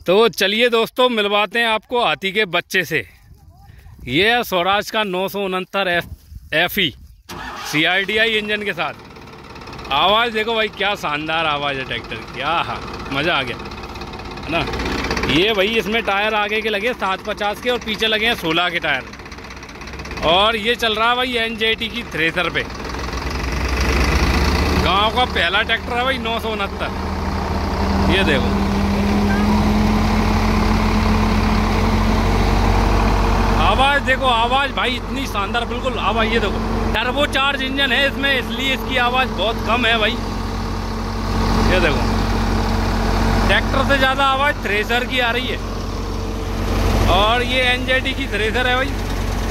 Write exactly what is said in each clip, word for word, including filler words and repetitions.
तो चलिए दोस्तों, मिलवाते हैं आपको हाथी के बच्चे से। ये है स्वराज का नौ सौ उनहत्तर F F E C R D I engine के साथ। आवाज़ देखो भाई, क्या शानदार आवाज़ है ट्रैक्टर की। क्या हाँ, मज़ा आ गया है ना। ये भाई इसमें टायर आगे के लगे सात पचास के और पीछे लगे हैं सोलह के टायर। और ये चल रहा है भाई एन जे टी की थ्रेसर पे। गांव का पहला ट्रैक्टर है भाई नौ सौ उनहत्तर। ये देखो, आवाज़ देखो, आवाज़ भाई इतनी शानदार, बिल्कुल आवाज़। ये देखो, टर्बो चार्ज इंजन है इसमें, इसलिए इसकी आवाज़ बहुत कम है भाई। ये देखो, ट्रैक्टर से ज़्यादा आवाज़ थ्रेसर की आ रही है। और ये एन जे टी की थ्रेसर है भाई।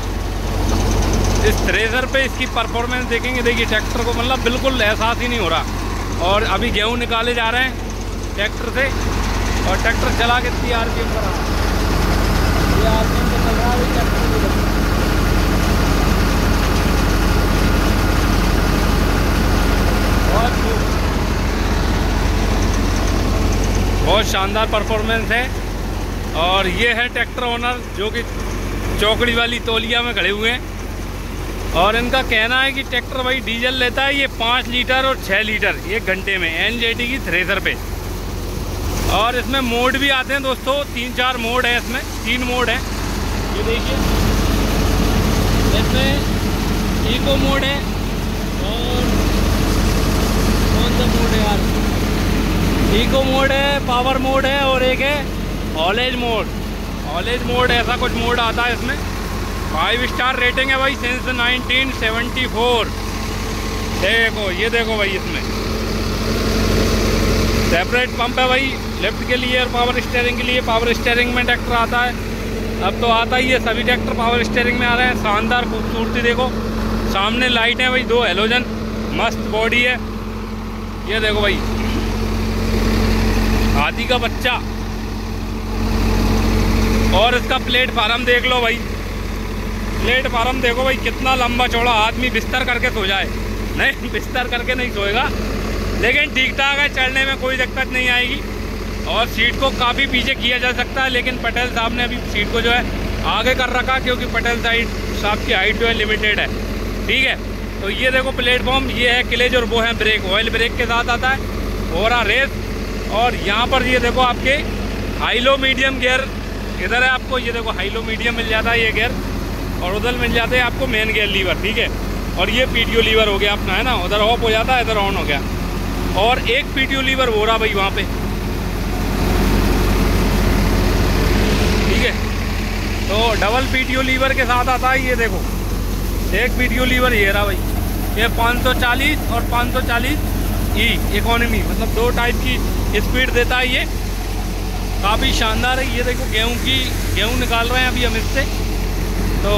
इस थ्रेसर पे इसकी परफॉर्मेंस देखेंगे, देखिए ट्रैक्टर को मतलब बिल्कुल एहसास ही नहीं हो रहा। और अभी गेहूँ निकाले जा रहे हैं ट्रैक्टर से, और ट्रैक्टर चला के इतनी आर पी एम पर आ रहा है। ये आर पी एम पे चल रहा है ट्रैक्टर। बहुत बहुत शानदार परफॉर्मेंस है। और ये है ट्रैक्टर ओनर जो कि चौकड़ी वाली तौलिया में खड़े हुए हैं। और इनका कहना है कि ट्रैक्टर भाई डीजल लेता है ये पाँच लीटर और छः लीटर एक घंटे में एन जे टी की थ्रेसर पे। और इसमें मोड भी आते हैं दोस्तों, तीन चार मोड है इसमें, तीन मोड है। ये देखिए, इसमें इको मोड है और कौन सा मोड है यार, इको मोड है, पावर मोड है और एक है ऑलेज मोड। ऑलेज मोड ऐसा कुछ मोड आता है इसमें। फाइव स्टार रेटिंग है भाई सिंस नाइनटीन सेवेंटी फोर। देखो, ये देखो भाई, इसमें सेपरेट पंप है भाई लेफ्ट के लिए और पावर स्टीयरिंग के लिए। पावर स्टीयरिंग में ट्रैक्टर आता है, अब तो आता ही है, सभी ट्रैक्टर पावर स्टीयरिंग में आ रहे हैं। शानदार खूबसूरती देखो, सामने लाइट है भाई, दो हेलोजन, मस्त बॉडी है। ये देखो भाई, हाथी का बच्चा। और इसका प्लेटफार्म देख लो भाई, प्लेटफार्म देखो भाई, कितना लंबा चौड़ा, आदमी बिस्तर करके सो जाए। नहीं, बिस्तर करके नहीं सोएगा, लेकिन ठीक ठाक है, चढ़ने में कोई दिक्कत नहीं आएगी। और सीट को काफ़ी पीछे किया जा सकता है, लेकिन पटेल साहब ने अभी सीट को जो है आगे कर रखा, क्योंकि पटेल साइड साहब की हाइट जो है लिमिटेड है। ठीक है, तो ये देखो प्लेटफॉर्म, ये है क्लेज और वो है ब्रेक, ऑयल ब्रेक के साथ आता है। हो रहा रेस। और यहाँ पर ये देखो आपके हाई लो मीडियम गियर इधर है आपको। ये देखो हाई लो मीडियम मिल जाता है ये गियर, और उधर मिल जाते हैं आपको मेन गियर लीवर। ठीक है, और ये पी टी ओ लीवर हो गया अपना, है ना, उधर ऑफ हो जाता है, इधर ऑन हो गया। और एक पी टी ओ लीवर हो रहा भाई वहाँ पे। ठीक है, तो double P T O lever के साथ आता है। ये देखो, एक पी टी ओ लीवर ये रहा भाई। ये पाँच सौ चालीस और पाँच सौ चालीस ई इकोनॉमी, मतलब दो टाइप की स्पीड देता है ये। काफ़ी शानदार है। ये देखो, गेहूँ की गेहूँ निकाल रहे हैं अभी हम इससे। तो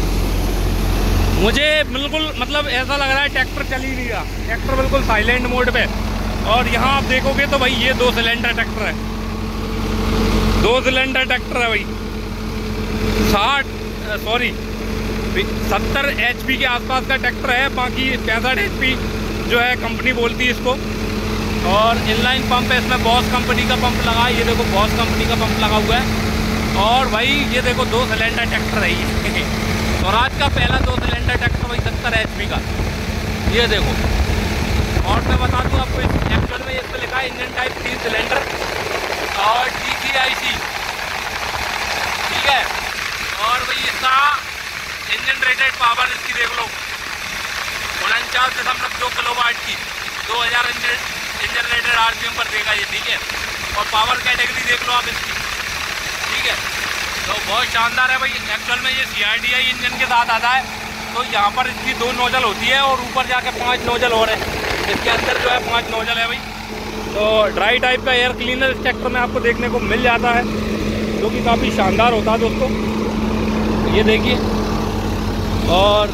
मुझे बिल्कुल मतलब ऐसा लग रहा है ट्रैक्टर चल ही नहीं रहा, ट्रैक्टर बिल्कुल साइलेंट मोड पे। और यहाँ आप देखोगे तो भाई ये दो सिलेंडर ट्रैक्टर है, दो सिलेंडर ट्रैक्टर है भाई। साठ सॉरी सत्तर एच पी के आसपास का ट्रैक्टर है, बाकी पैंसठ एच पी जो है कंपनी बोलती है इसको। और इनलाइन पंप है इसमें, बॉस कंपनी का पंप लगा है। ये देखो, बॉस कंपनी का पंप लगा हुआ है। और भाई ये देखो, दो सिलेंडर ट्रैक्टर है ये स्वराज का पहला दो सिलेंडर ट्रैक्टर भाई सत्तर एच पी का। ये देखो, और मैं बता दूँ आपको, एक्चुअल में इस पर लिखा है इंजन टाइप तीन सिलेंडर और डी सी आई सी। ठीक है, और भाई इसका इंजन रेटेड पावर इसकी देख लो, उनचास दशमलव दो किलो वाट की, दो हज़ार engine rated R P M पर देगा ये। ठीक है, और पावर कैटेगरी देख लो आप इसकी। ठीक है, तो बहुत शानदार है भाई। एक्चुअल में ये C R D I engine के साथ आता है। तो यहाँ पर इसकी दो नोजल होती है और ऊपर जाके पांच नोजल और है, इसके अंदर जो है पांच नोजल है भाई। तो ड्राई टाइप का एयर क्लीनर इस ट्रैक्टर में आपको देखने को मिल जाता है, जो कि काफ़ी शानदार होता है दोस्तों। ये देखिए, और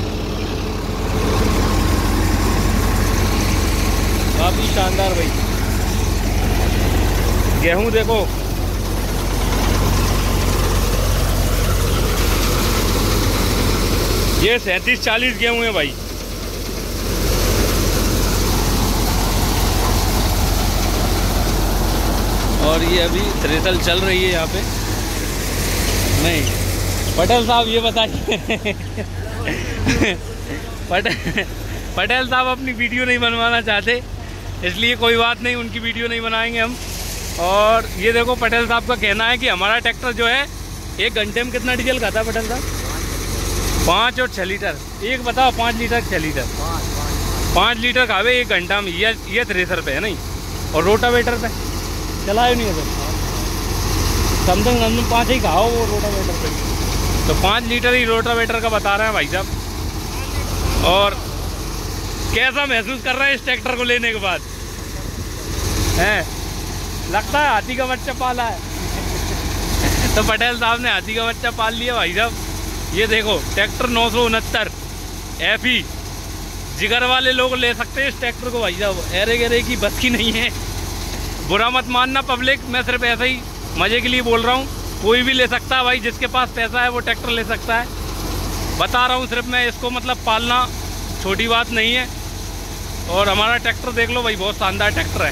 काफ़ी शानदार भाई। गेहूँ देखो, ये सैंतीस चालीस गेहूँ है भाई। और ये अभी थ्रेशर चल रही है यहाँ पे। नहीं पटेल साहब ये बताइए पटेल पटेल साहब अपनी वीडियो नहीं बनवाना चाहते, इसलिए कोई बात नहीं, उनकी वीडियो नहीं बनाएंगे हम। और ये देखो पटेल साहब का कहना है कि हमारा ट्रैक्टर जो है एक घंटे में कितना डीजल खाता है पटेल साहब? पाँच और छः लीटर। एक बताओ, पाँच लीटर छः लीटर? पाँच लीटर खावे एक घंटा में। ये ये थ्रेशर पे है नहीं, और रोटावेटर पे चलाए नहीं है सर, समथिंग समथिंग पाँच ही खाओ वो रोटावेटर पे। तो पाँच लीटर ही रोटावेटर का बता रहे हैं भाई साहब। और कैसा महसूस कर रहे हैं इस ट्रैक्टर को लेने के बाद? हैं लगता है हाथी का बच्चा पाला है तो पटेल साहब ने हाथी का बच्चा पाल लिया भाई साहब। ये देखो ट्रैक्टर नौ सौ उनहत्तर एफ ई, जिगर वाले लोग ले सकते हैं इस ट्रैक्टर को भाई साहब, एरे गेरे की बस की नहीं है। बुरा मत मानना पब्लिक, मैं सिर्फ ऐसा ही मज़े के लिए बोल रहा हूँ। कोई भी ले सकता है भाई, जिसके पास पैसा है वो ट्रैक्टर ले सकता है। बता रहा हूँ सिर्फ मैं इसको, मतलब पालना छोटी बात नहीं है। और हमारा ट्रैक्टर देख लो भाई, बहुत शानदार ट्रैक्टर है।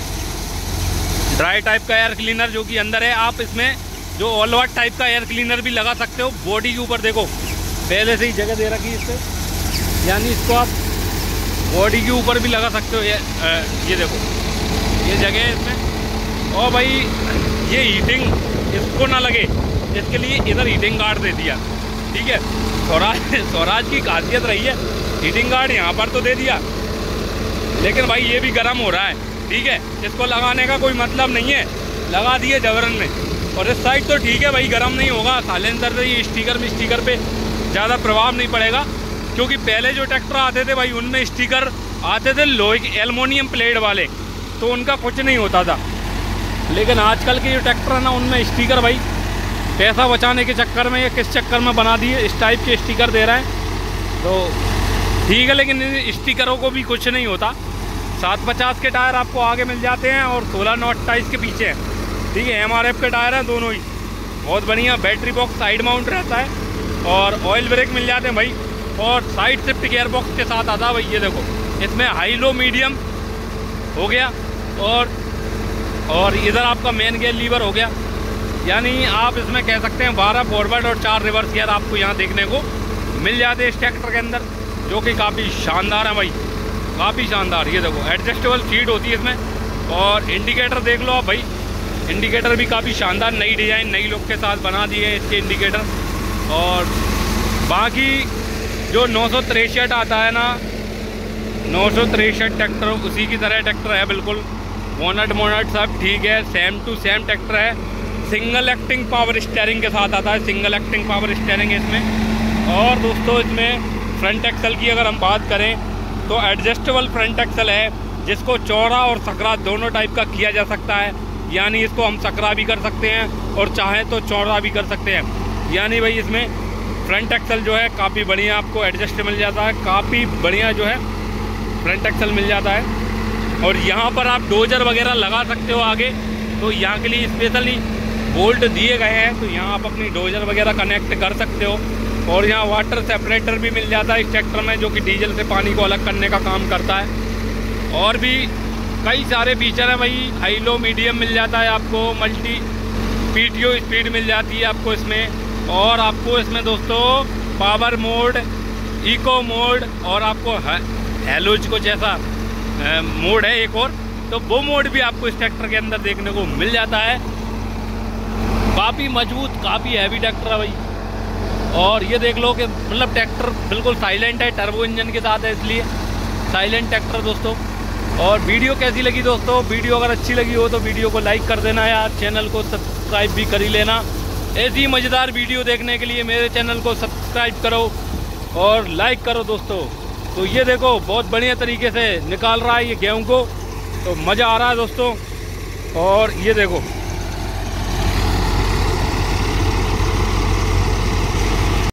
ड्राई टाइप का एयर क्लीनर जो कि अंदर है, आप इसमें जो ऑल वाट टाइप का एयर क्लीनर भी लगा सकते हो। बॉडी के ऊपर देखो पहले से ही जगह दे रखी है इस पर, यानी इसको आप बॉडी के ऊपर भी लगा सकते हो। ये आ, ये देखो ये जगह है इसमें। और भाई ये हीटिंग इसको ना लगे, इसके लिए इधर हीटिंग गार्ड दे दिया, ठीक है। स्वराज स्वराज की खासियत रही है, हीटिंग गार्ड यहाँ पर तो दे दिया, लेकिन भाई ये भी गर्म हो रहा है, ठीक है। इसको लगाने का कोई मतलब नहीं है, लगा दिए जबरन में। और इस साइड तो ठीक है भाई, गर्म नहीं होगा। साइलेंसर से ये स्टिकर में स्टिकर पे ज़्यादा प्रभाव नहीं पड़ेगा, क्योंकि पहले जो ट्रैक्टर आते थे भाई उनमें स्टिकर आते थे लोहे के एल्युमिनियम प्लेट वाले, तो उनका कुछ नहीं होता था। लेकिन आजकल के जो ट्रैक्टर है ना, उनमें स्टिकर भाई पैसा बचाने के चक्कर में या किस चक्कर में बना दिए, इस टाइप के स्टिकर दे रहे हैं। तो ठीक है, लेकिन इन स्टिकरों को भी कुछ नहीं होता। सात पचास के टायर आपको आगे मिल जाते हैं और सोलह नौ अट्ठाईस के पीछे हैं, ठीक है। एम आर एफ के टायर हैं दोनों ही, बहुत बढ़िया। बैटरी बॉक्स साइड माउंट रहता है और ऑयल ब्रेक मिल जाते हैं भाई। और साइड शिफ्ट गियर बॉक्स के साथ आता है भाई। ये देखो इसमें हाई लो मीडियम हो गया, और और इधर आपका मेन गियर लीवर हो गया। यानी आप इसमें कह सकते हैं बारह फॉरवर्ड और चार रिवर्स गियर आपको यहाँ देखने को मिल जाते हैं इस ट्रैक्टर के अंदर, जो कि काफ़ी शानदार है भाई, काफ़ी शानदार। ये देखो एडजस्टेबल सीट होती है इसमें। और इंडिकेटर देख लो आप भाई, इंडिकेटर भी काफ़ी शानदार, नई डिज़ाइन नई लुक के साथ बना दिए हैं इसके इंडिकेटर। और बाकी जो नौ सौ तिरसठ आता है ना, नौ सौ तिरसठ ट्रैक्टर उसी की तरह ट्रैक्टर है बिल्कुल। बोनट मोनट सब ठीक है, सेम टू सेम ट्रैक्टर है। सिंगल एक्टिंग पावर स्टीयरिंग के साथ आता है, सिंगल एक्टिंग पावर स्टीयरिंग है इसमें। और दोस्तों इसमें फ्रंट एक्सल की अगर हम बात करें तो एडजस्टेबल फ्रंट एक्सल है, जिसको चौड़ा और सकरा दोनों टाइप का किया जा सकता है। यानी इसको हम सकरा भी कर सकते हैं और चाहें तो चौड़ा भी कर सकते हैं। यानी भाई इसमें फ्रंट एक्सल जो है काफ़ी बढ़िया आपको एडजस्ट मिल जाता है, काफ़ी बढ़िया जो है फ्रंट एक्सल मिल जाता है। और यहाँ पर आप डोजर वगैरह लगा सकते हो आगे, तो यहाँ के लिए स्पेशली बोल्ट दिए गए हैं, तो यहाँ आप अपनी डोजर वगैरह कनेक्ट कर सकते हो। और यहाँ वाटर सेपरेटर भी मिल जाता है इस ट्रैक्टर में, जो कि डीजल से पानी को अलग करने का काम करता है। और भी कई सारे फीचर हैं भाई, हाई लो मीडियम मिल जाता है आपको, मल्टी पीटीओ स्पीड मिल जाती है आपको इसमें। और आपको इसमें दोस्तों पावर मोड, इको मोड और आपको हेलोज को जैसा मोड है एक और, तो वो मोड भी आपको इस ट्रैक्टर के अंदर देखने को मिल जाता है। काफ़ी मजबूत, काफ़ी हैवी ट्रैक्टर है भाई। और ये देख लो कि मतलब ट्रैक्टर बिल्कुल साइलेंट है, टर्बो इंजन के साथ है, इसलिए साइलेंट ट्रैक्टर दोस्तों। और वीडियो कैसी लगी दोस्तों? वीडियो अगर अच्छी लगी हो तो वीडियो को लाइक कर देना यार, चैनल को सब्सक्राइब भी कर ही लेना। ऐसी मज़ेदार वीडियो देखने के लिए मेरे चैनल को सब्सक्राइब करो और लाइक करो दोस्तों। तो ये देखो बहुत बढ़िया तरीके से निकाल रहा है ये गेहूँ को, तो मज़ा आ रहा है दोस्तों। और ये देखो